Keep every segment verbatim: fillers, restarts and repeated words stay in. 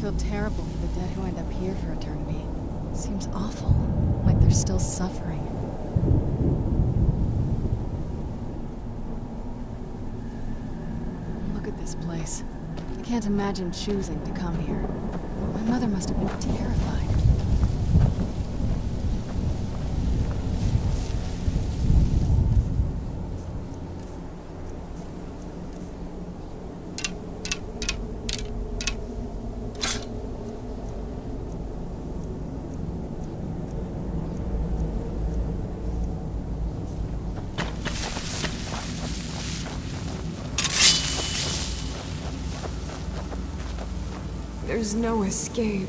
feel terrible for the dead who end up here for eternity. Seems awful, like they're still suffering. Look at this place. I can't imagine choosing to come here. My mother must have been terrified. There's no escape.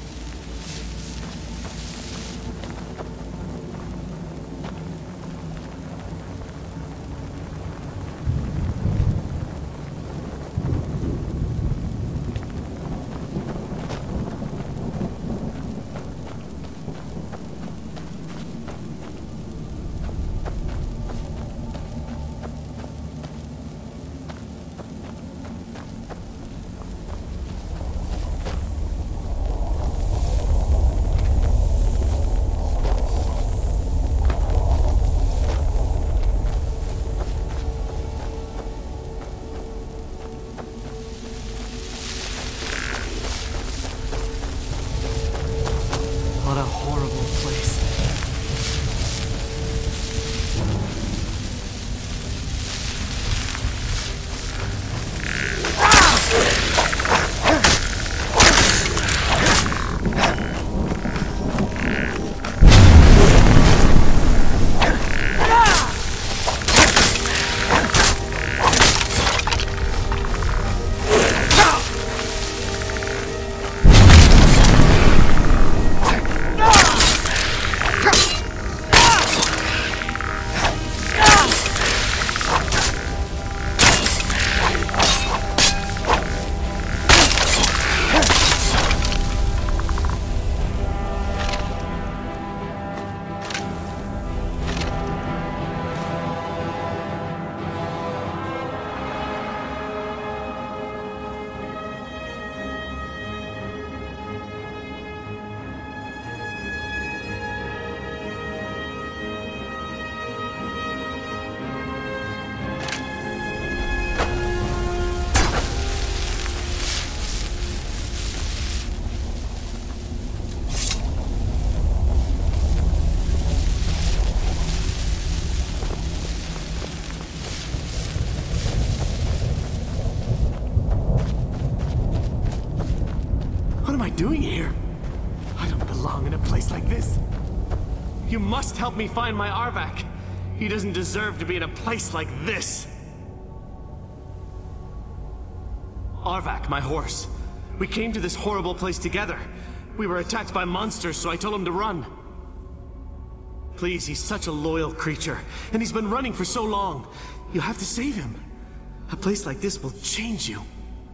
What a horrible place. What am I doing here? I don't belong in a place like this. You must help me find my Arvak. He doesn't deserve to be in a place like this. Arvak, my horse. We came to this horrible place together. We were attacked by monsters, so I told him to run. Please, he's such a loyal creature, and he's been running for so long. You have to save him. A place like this will change you.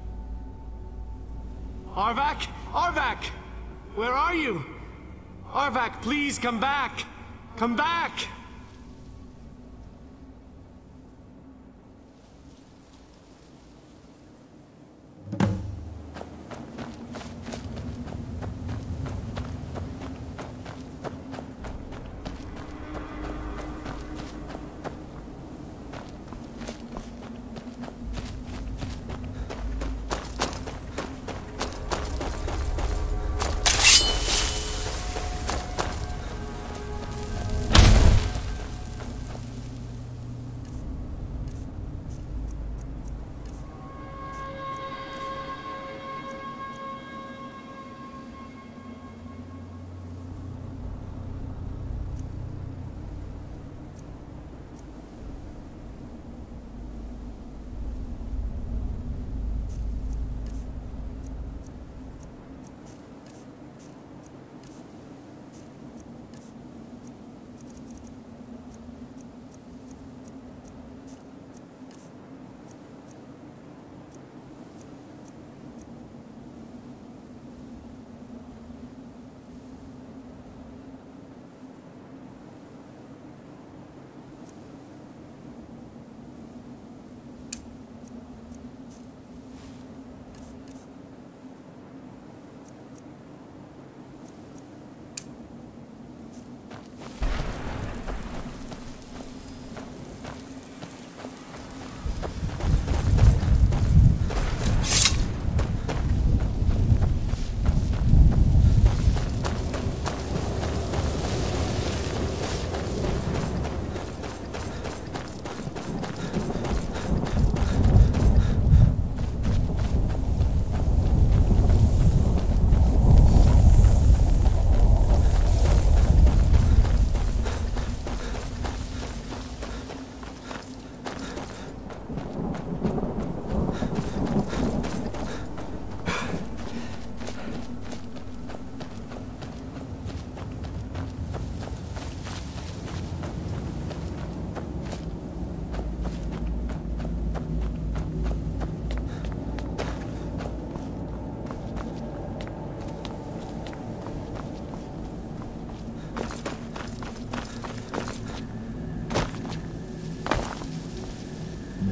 Arvak? Arvak! Where are you? Arvak, please come back! Come back!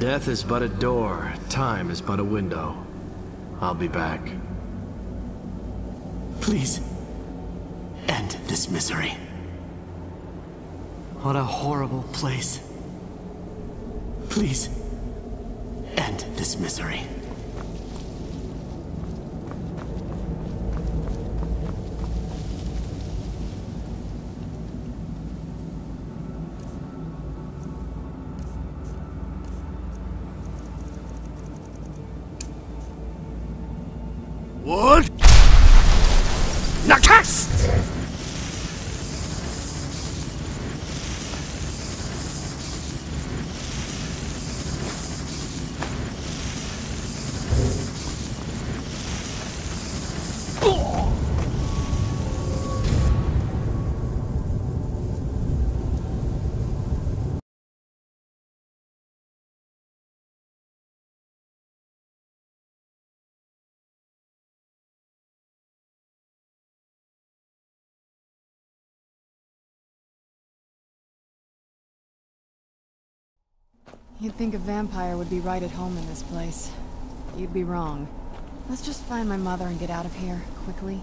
Death is but a door, time is but a window. I'll be back. Please, end this misery. What a horrible place. Please, end this misery. What? Nakas! You'd think a vampire would be right at home in this place. You'd be wrong. Let's just find my mother and get out of here, quickly.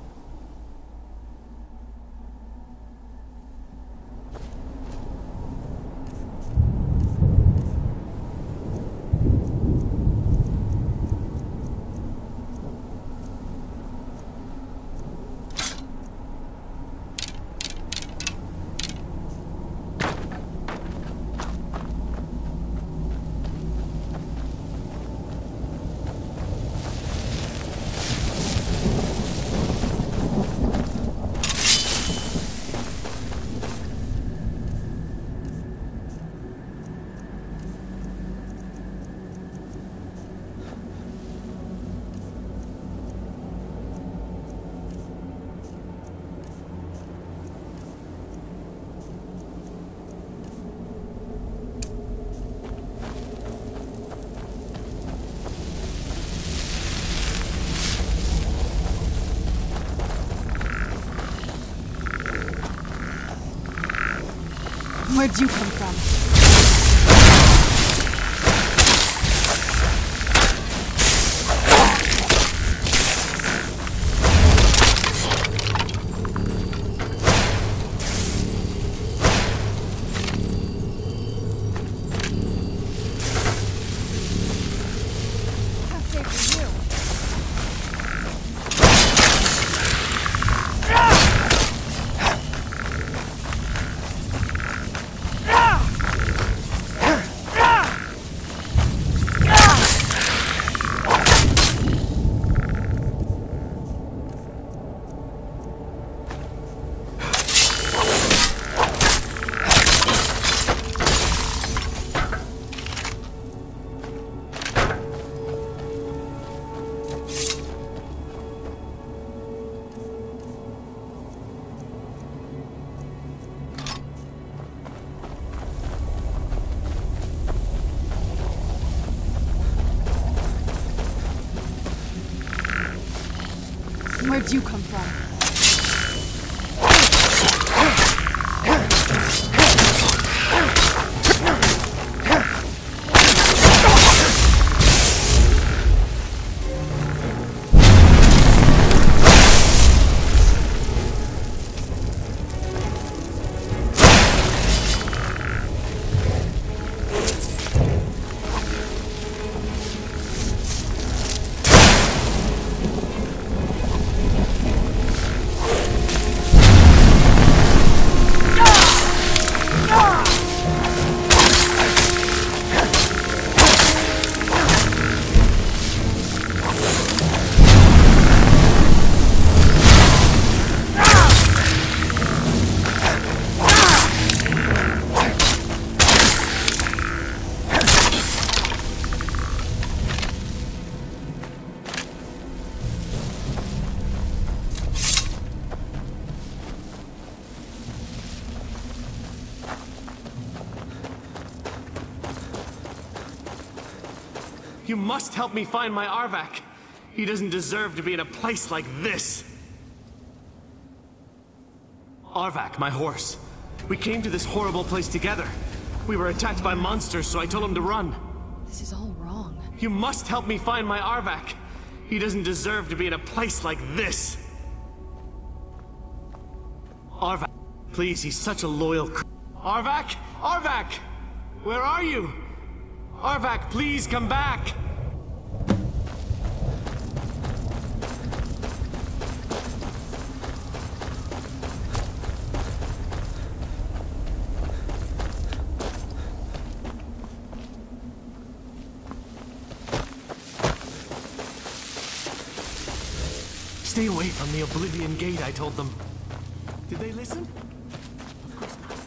Where'd you come from? Where'd you come from? You must help me find my Arvak. He doesn't deserve to be in a place like this. Arvak, my horse. We came to this horrible place together. We were attacked by monsters, so I told him to run. This is all wrong. You must help me find my Arvak. He doesn't deserve to be in a place like this. Arvak, please, he's such a loyal cr- Arvak? Arvak! Where are you? Arvak, please come back! Stay away from the Oblivion Gate, I told them. Did they listen? Of course not.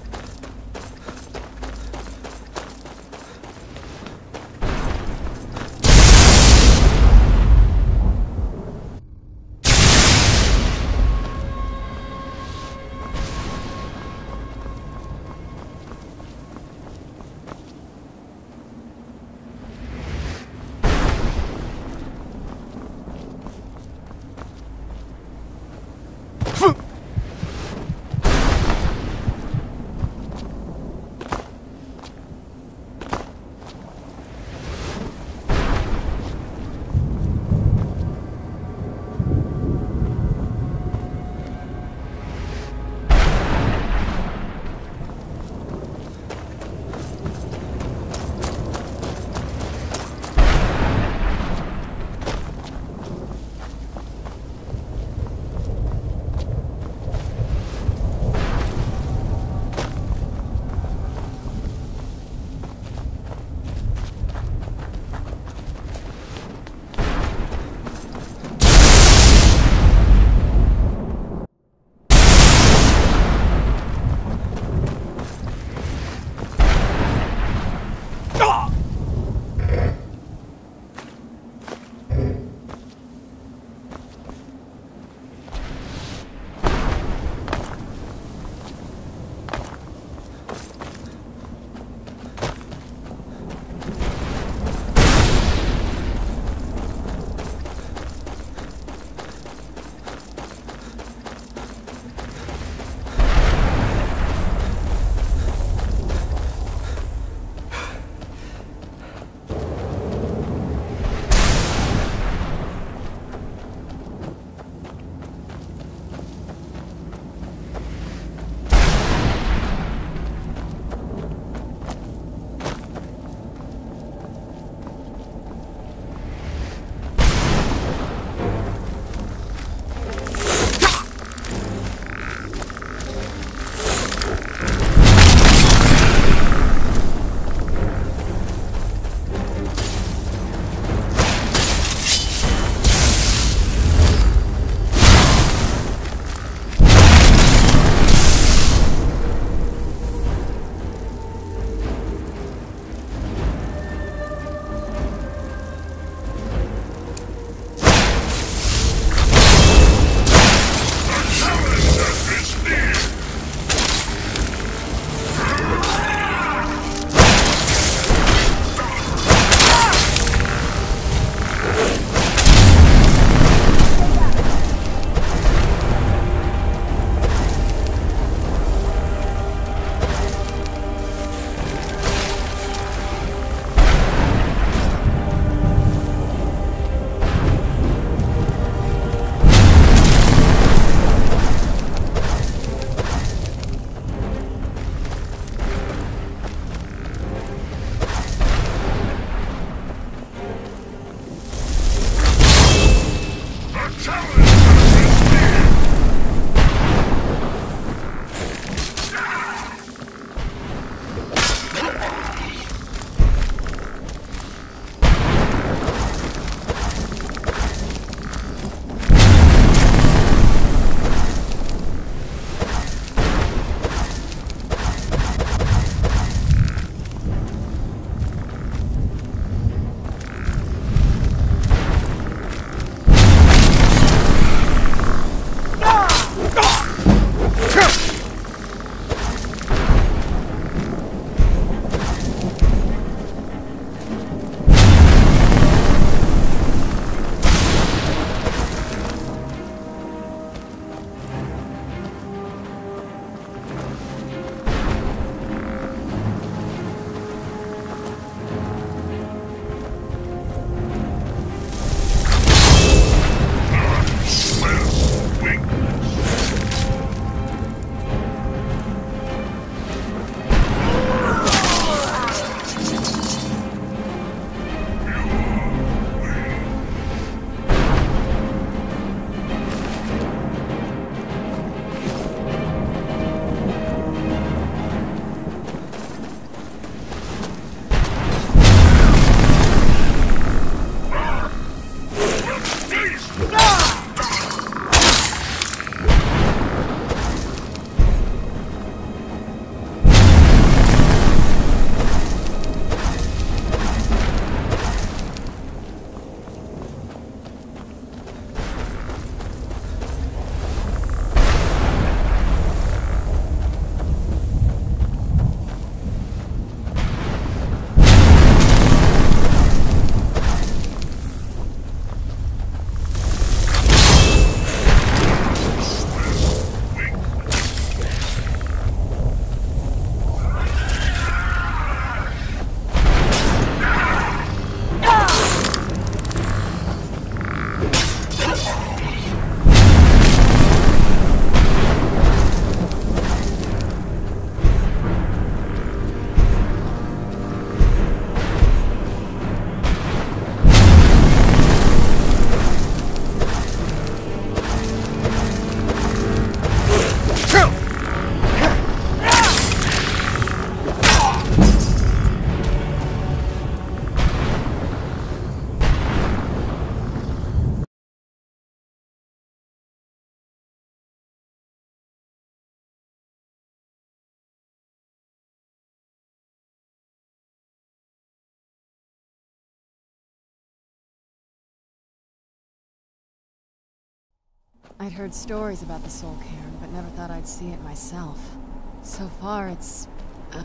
I'd heard stories about the Soul Cairn, but never thought I'd see it myself. So far, it's... Uh...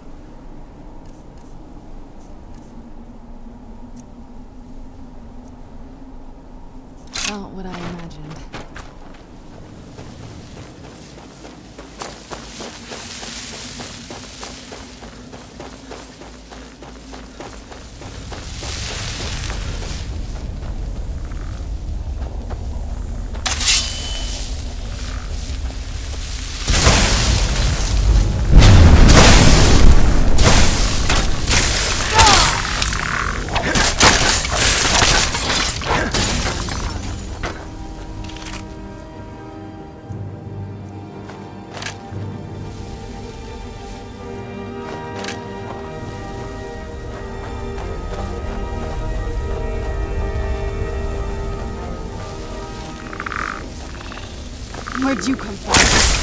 not what I imagined. Where'd you come from?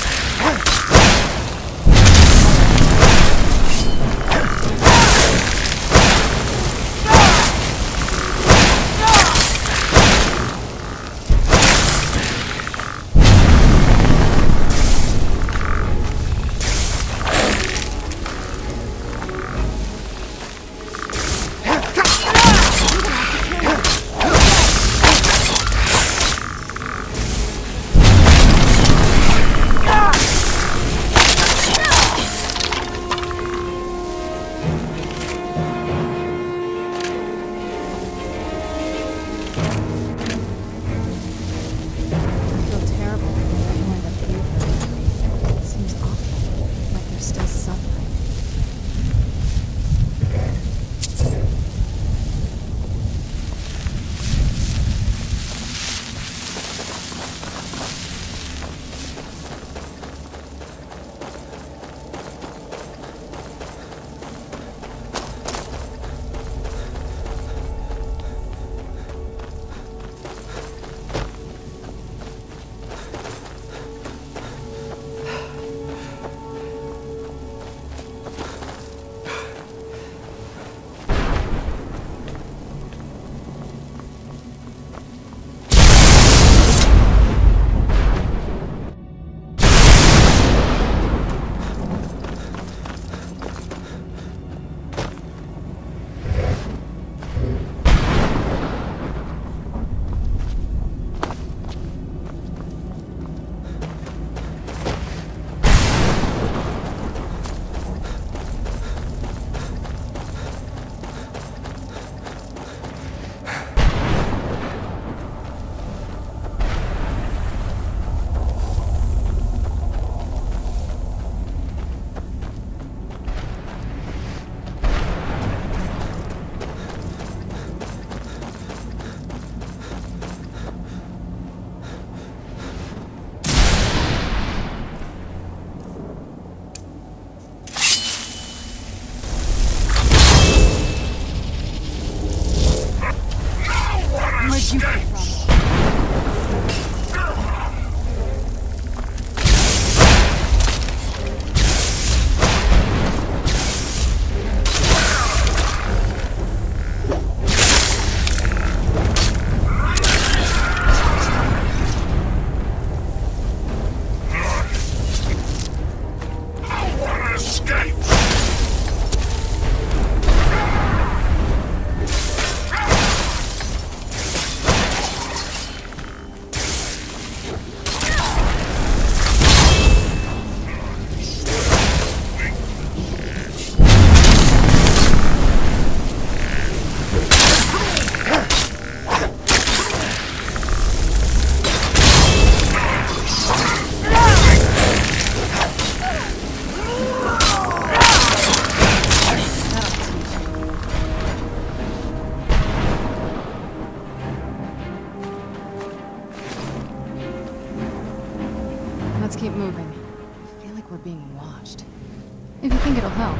Let's keep moving. I feel like we're being watched. If you think it'll help.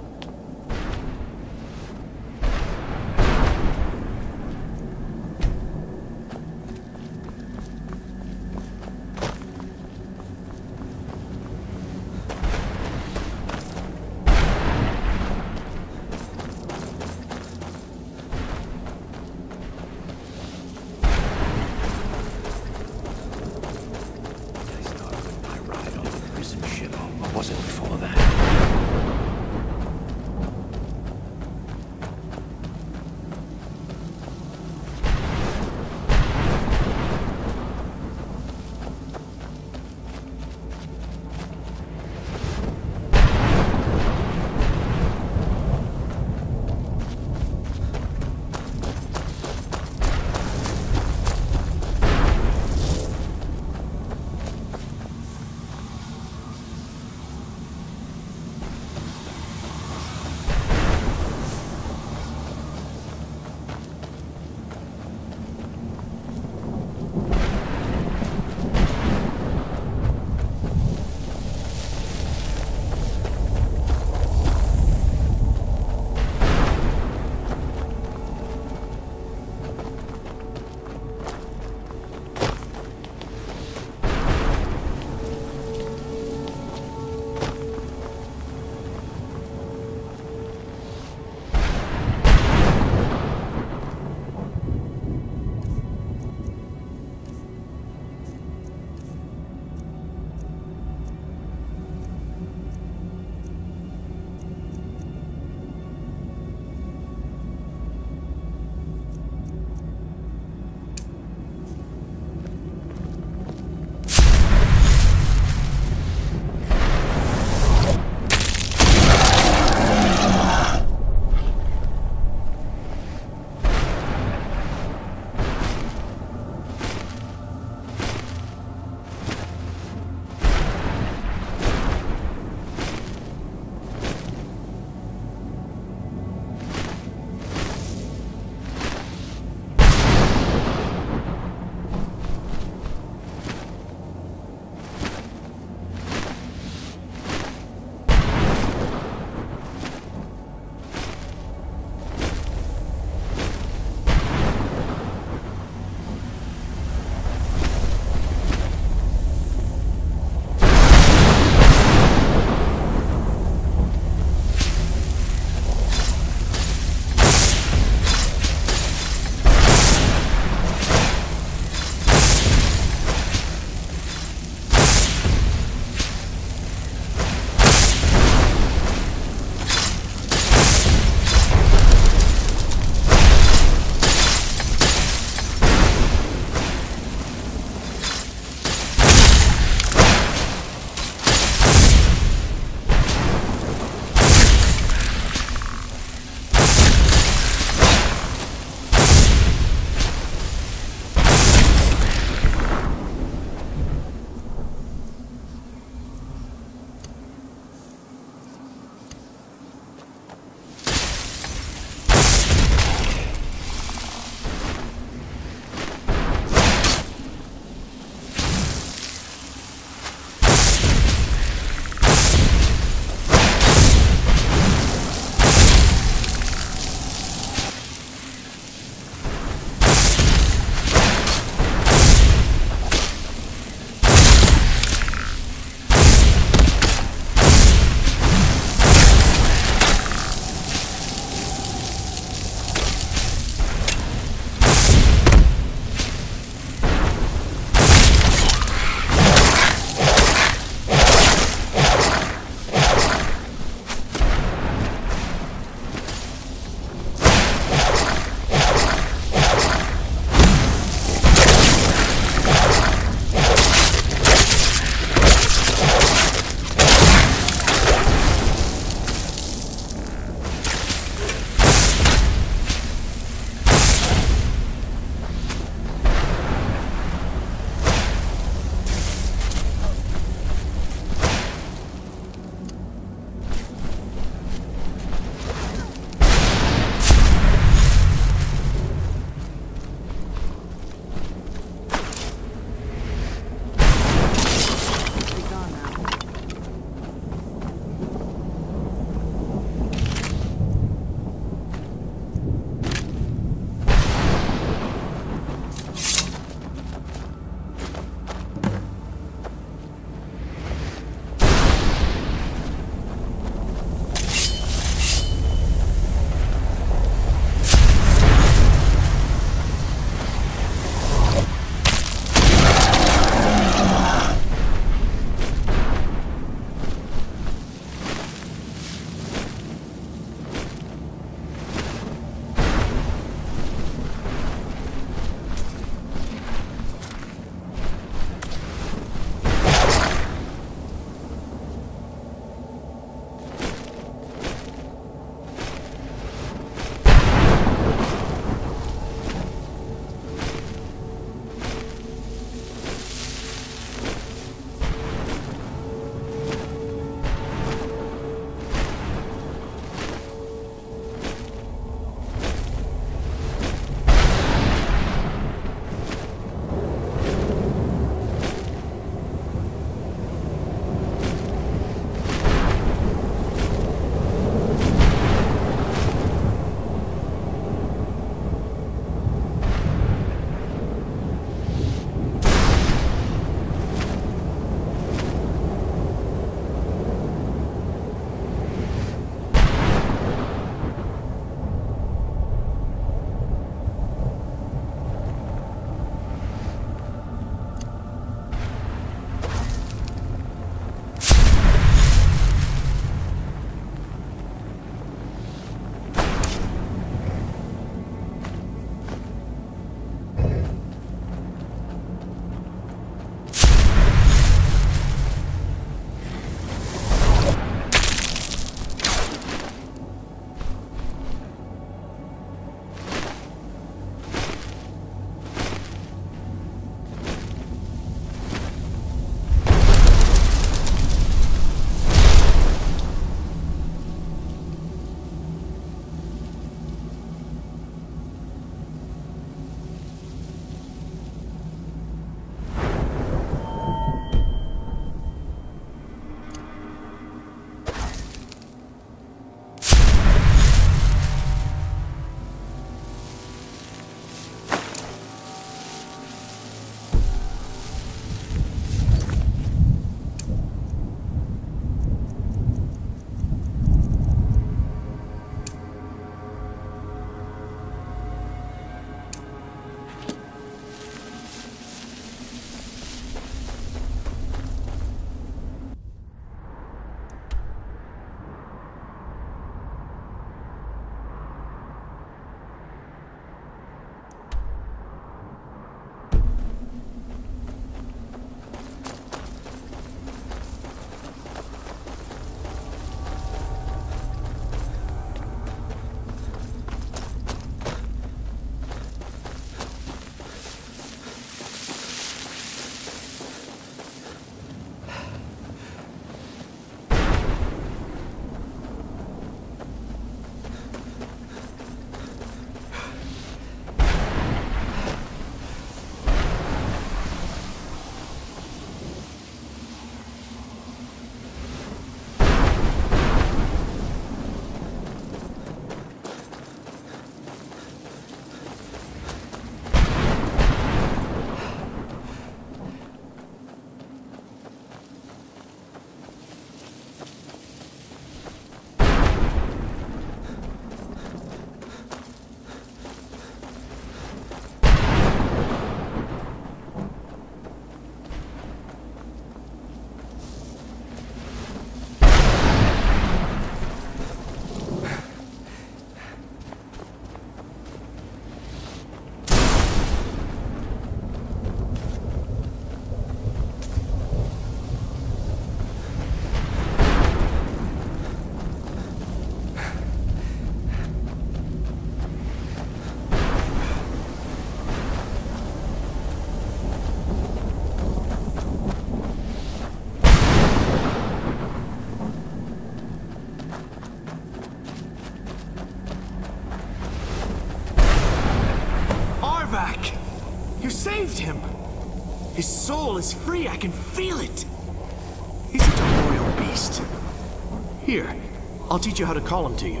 You saved him! His soul is free, I can feel it! He's such a loyal beast. Here, I'll teach you how to call him to you.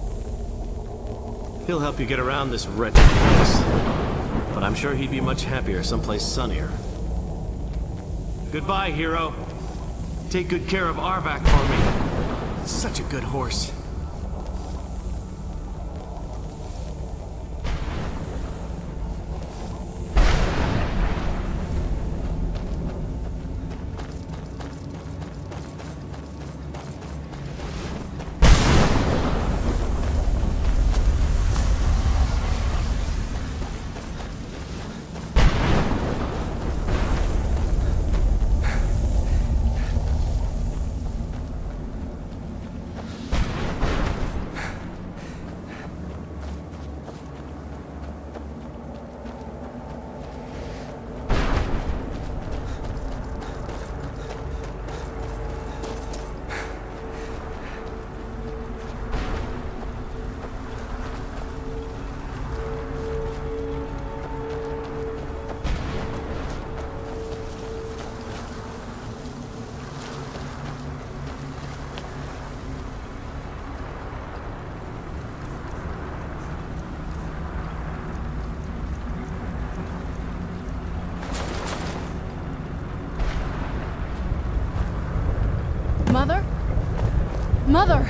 He'll help you get around this wretched place. But I'm sure he'd be much happier someplace sunnier. Goodbye, hero. Take good care of Arvak for me. Such a good horse. Mother? Mother!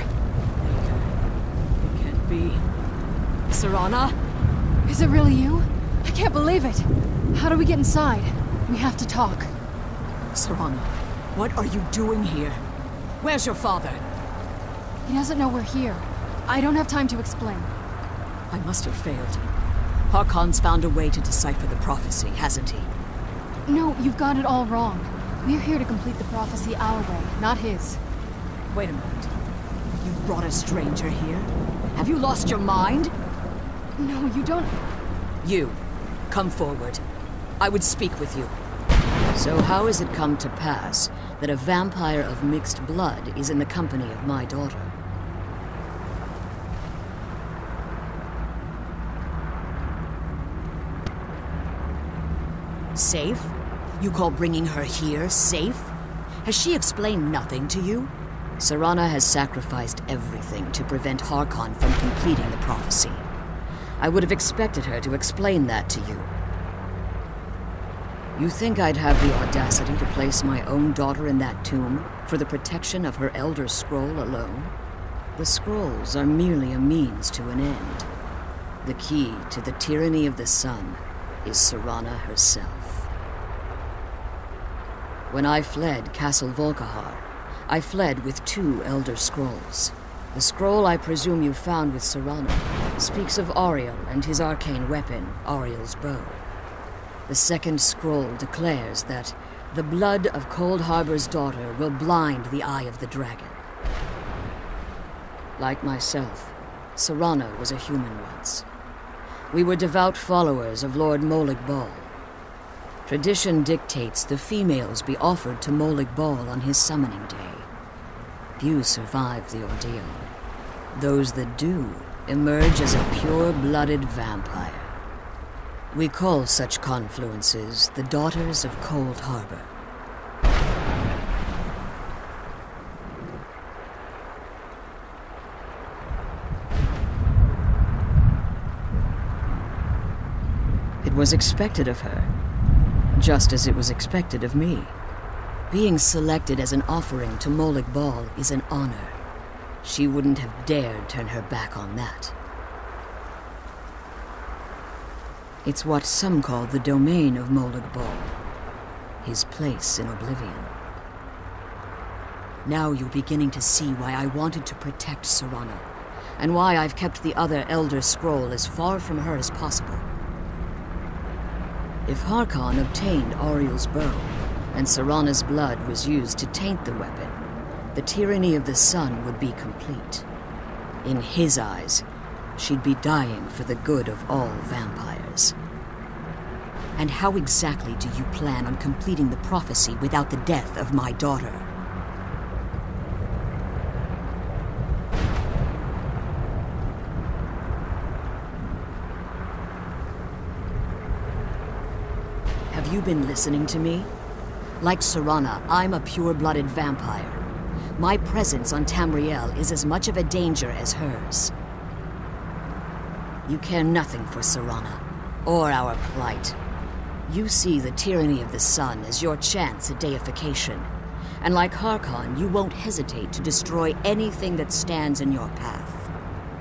It can't be. Serana? Is it really you? I can't believe it! How do we get inside? We have to talk. Serana, what are you doing here? Where's your father? He doesn't know we're here. I don't have time to explain. I must have failed. Harkon's found a way to decipher the prophecy, hasn't he? No, you've got it all wrong. We're here to complete the prophecy our way, not his. Wait a minute. You brought a stranger here? Have you lost your mind? No, you don't... You, come forward. I would speak with you. So how has it come to pass that a vampire of mixed blood is in the company of my daughter? Safe? You call bringing her here safe? Has she explained nothing to you? Serana has sacrificed everything to prevent Harkon from completing the prophecy. I would have expected her to explain that to you. You think I'd have the audacity to place my own daughter in that tomb for the protection of her Elder Scroll alone? The scrolls are merely a means to an end. The key to the tyranny of the sun is Serana herself. When I fled Castle Volkihar, I fled with two Elder Scrolls. The scroll I presume you found with Serana speaks of Auriel and his arcane weapon, Auriel's bow. The second scroll declares that the blood of Cold Harbor's daughter will blind the eye of the dragon. Like myself, Serana was a human once. We were devout followers of Lord Molag Bal. Tradition dictates the females be offered to Molag Bal on his summoning day. Few survive the ordeal. Those that do emerge as a pure-blooded vampire. We call such confluences the Daughters of Cold Harbor. It was expected of her, just as it was expected of me. Being selected as an offering to Molag Bal is an honor. She wouldn't have dared turn her back on that. It's what some call the domain of Molag Bal, his place in oblivion. Now you're beginning to see why I wanted to protect Serana, and why I've kept the other Elder Scroll as far from her as possible. If Harkon obtained Auriel's bow, and Serana's blood was used to taint the weapon, the tyranny of the sun would be complete. In his eyes, she'd be dying for the good of all vampires. And how exactly do you plan on completing the prophecy without the death of my daughter? Have you been listening to me? Like Serana, I'm a pure-blooded vampire. My presence on Tamriel is as much of a danger as hers. You care nothing for Serana, or our plight. You see the tyranny of the sun as your chance at deification. And like Harkon, you won't hesitate to destroy anything that stands in your path.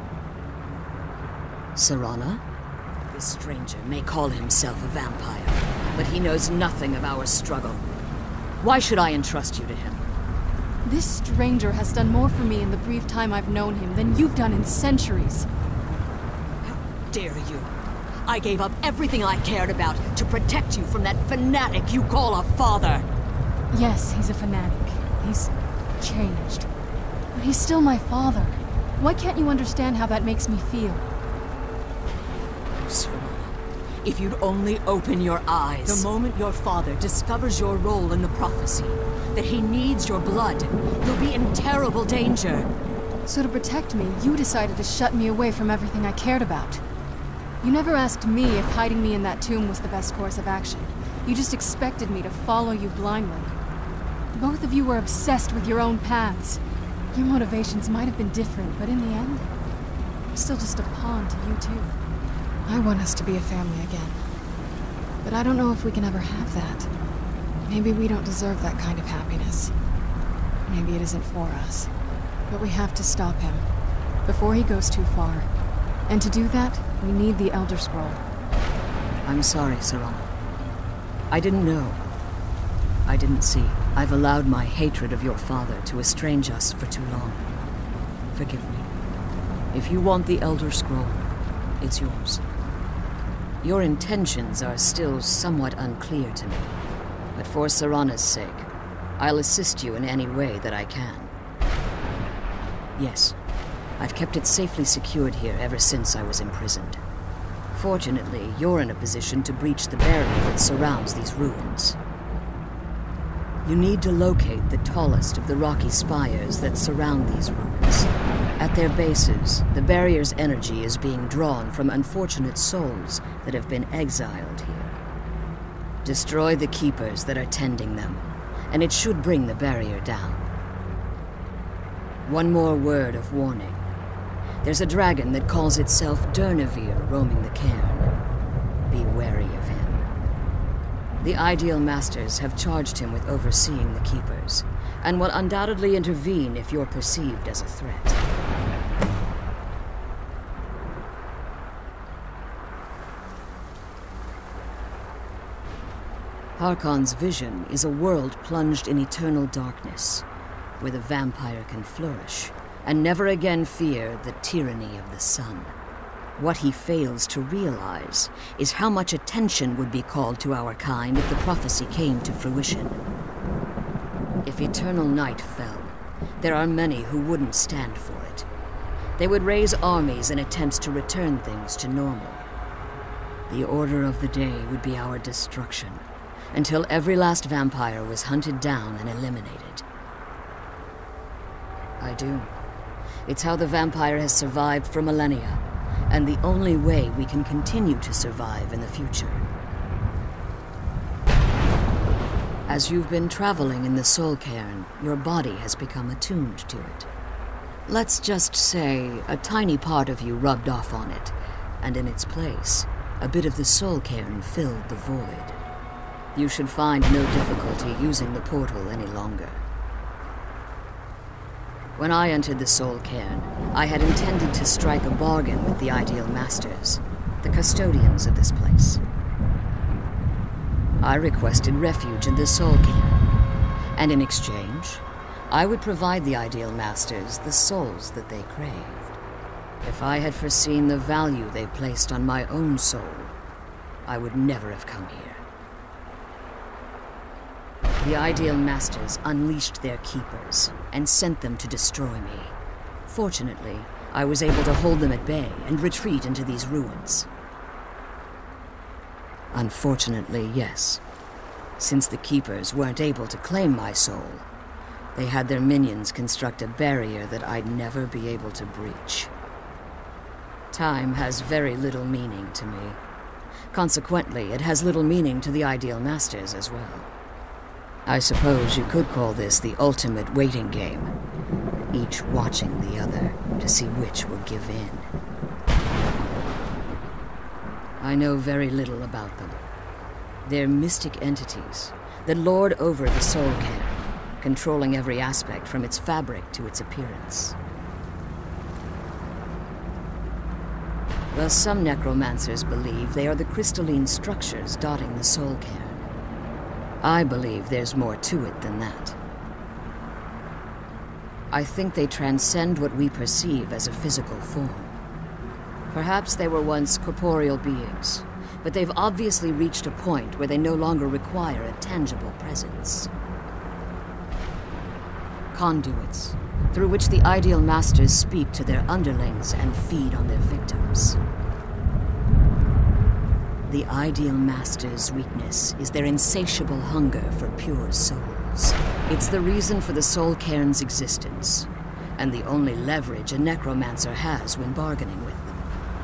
Serana? This stranger may call himself a vampire, but he knows nothing of our struggle. Why should I entrust you to him? This stranger has done more for me in the brief time I've known him than you've done in centuries. How dare you? I gave up everything I cared about to protect you from that fanatic you call a father. Yes, he's a fanatic. He's changed. But he's still my father. Why can't you understand how that makes me feel? Serana, if you'd only open your eyes. The moment your father discovers your role in the prophecy, that he needs your blood, you'll be in terrible danger. So to protect me, you decided to shut me away from everything I cared about. You never asked me if hiding me in that tomb was the best course of action. You just expected me to follow you blindly. Both of you were obsessed with your own paths. Your motivations might have been different, but in the end, I'm still just a pawn to you two. I want us to be a family again. But I don't know if we can ever have that. Maybe we don't deserve that kind of happiness. Maybe it isn't for us. But we have to stop him, before he goes too far. And to do that, we need the Elder Scroll. I'm sorry, Serana. I didn't know. I didn't see. I've allowed my hatred of your father to estrange us for too long. Forgive me. If you want the Elder Scroll, it's yours. Your intentions are still somewhat unclear to me, but for Serana's sake, I'll assist you in any way that I can. Yes, I've kept it safely secured here ever since I was imprisoned. Fortunately, you're in a position to breach the barrier that surrounds these ruins. You need to locate the tallest of the rocky spires that surround these ruins. At their bases, the barrier's energy is being drawn from unfortunate souls that have been exiled here. Destroy the keepers that are tending them, and it should bring the barrier down. One more word of warning. There's a dragon that calls itself Durnevere roaming the cairn. Be wary of him. The Ideal Masters have charged him with overseeing the Keepers, and will undoubtedly intervene if you're perceived as a threat. Harkon's vision is a world plunged in eternal darkness, where the vampire can flourish, and never again fear the tyranny of the sun. What he fails to realize is how much attention would be called to our kind if the prophecy came to fruition. If eternal night fell, there are many who wouldn't stand for it. They would raise armies in attempts to return things to normal. The order of the day would be our destruction, until every last vampire was hunted down and eliminated. I do. It's how the vampire has survived for millennia, and the only way we can continue to survive in the future. As you've been traveling in the Soul Cairn, your body has become attuned to it. Let's just say a tiny part of you rubbed off on it, and in its place, a bit of the Soul Cairn filled the void. You should find no difficulty using the portal any longer. When I entered the Soul Cairn, I had intended to strike a bargain with the Ideal Masters, the custodians of this place. I requested refuge in the Soul Cairn, and in exchange, I would provide the Ideal Masters the souls that they craved. If I had foreseen the value they placed on my own soul, I would never have come here. The Ideal Masters unleashed their keepers and sent them to destroy me. Fortunately, I was able to hold them at bay and retreat into these ruins. Unfortunately, yes. Since the keepers weren't able to claim my soul, they had their minions construct a barrier that I'd never be able to breach. Time has very little meaning to me. Consequently, it has little meaning to the Ideal Masters as well. I suppose you could call this the ultimate waiting game, each watching the other to see which will give in. I know very little about them. They're mystic entities that lord over the Soul Cairn, controlling every aspect from its fabric to its appearance. Thus, some necromancers believe they are the crystalline structures dotting the Soul Cairn. I believe there's more to it than that. I think they transcend what we perceive as a physical form. Perhaps they were once corporeal beings, but they've obviously reached a point where they no longer require a tangible presence. Conduits, through which the Ideal Masters speak to their underlings and feed on their victims. The Ideal Masters' weakness is their insatiable hunger for pure souls. It's the reason for the Soul Cairn's existence, and the only leverage a necromancer has when bargaining with them.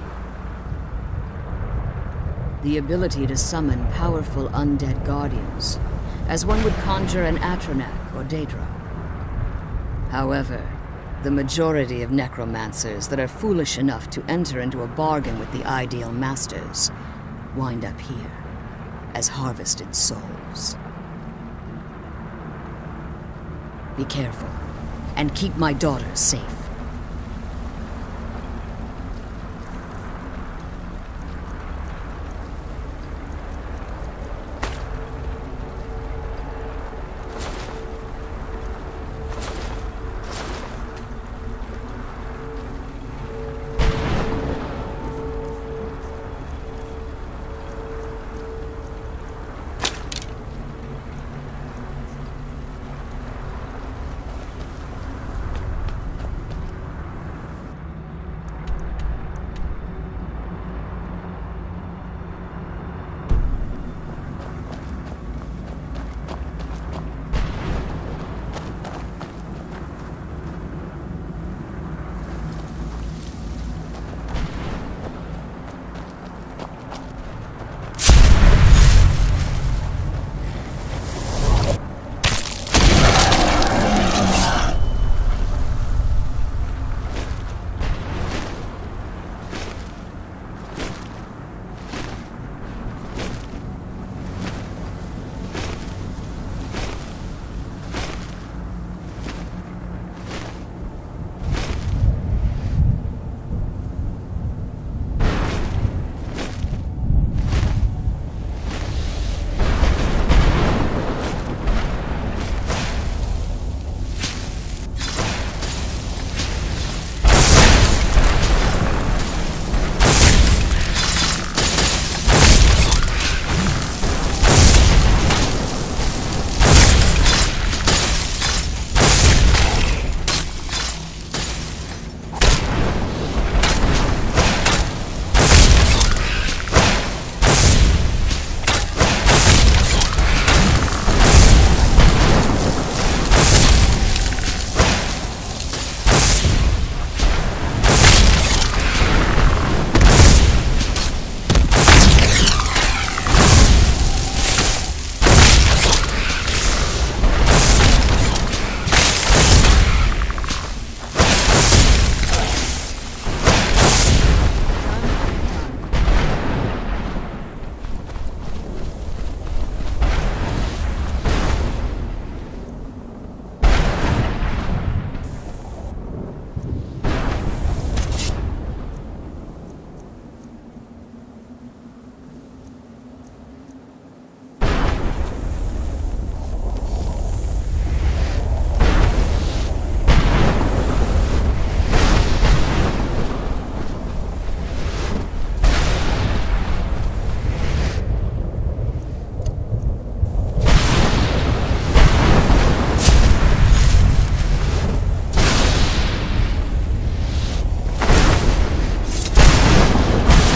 The ability to summon powerful undead guardians, as one would conjure an Atronak or Daedra. However, the majority of necromancers that are foolish enough to enter into a bargain with the Ideal Masters wind up here as harvested souls. Be careful, and keep my daughter safe.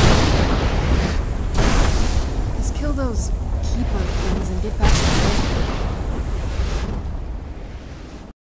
Keeper things and get back to the